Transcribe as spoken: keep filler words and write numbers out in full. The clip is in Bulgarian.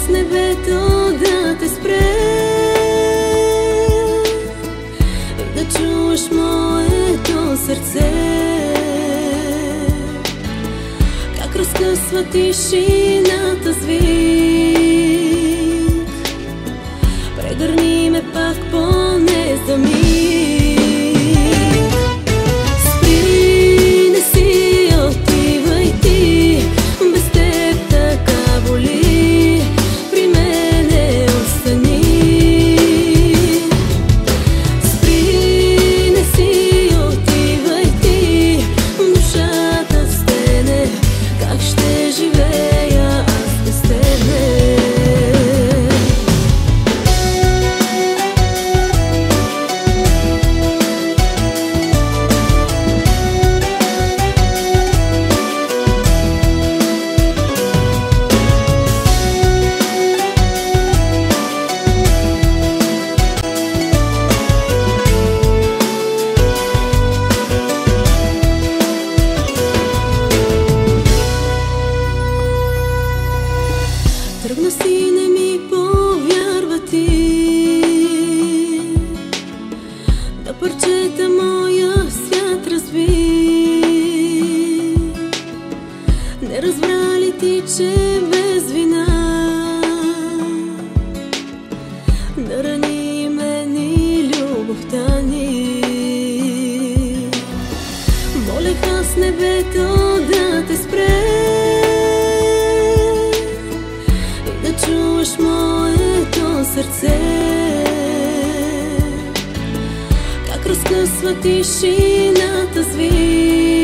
с небето да те спре и да чуеш моето сърце как разкъсва тишината звик. Прегърни ме пак поне за миг. Спри, не си отивай ти, без теб така боли, при мене остани. Спри, не си отивай ти, душата стене, как ще живея аз без тебе. Тръгна си, не ми повярва ти, да парчета моя свят разби. Не разбра ли ти, че без вина да рани мен и любовта ни? Молех аз небето да те спре и да чуеш моето сърце как разкъсва тишината звик.